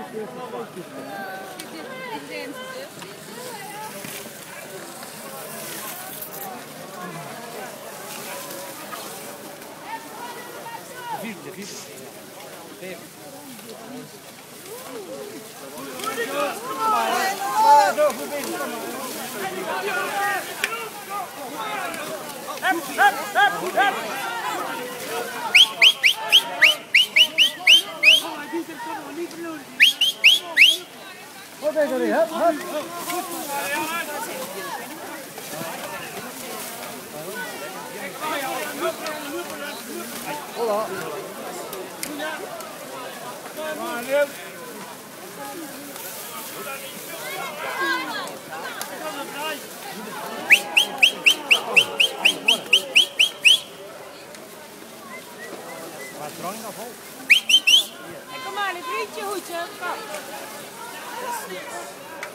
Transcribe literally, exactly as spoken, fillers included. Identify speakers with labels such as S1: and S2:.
S1: Vierde, vierde. Vijf. Maar zo goed bezig. Hup, hup, hup, hup. Wat is er? Hup, hup. Hola.
S2: Kom maar, een vriendje hoedje. Kom.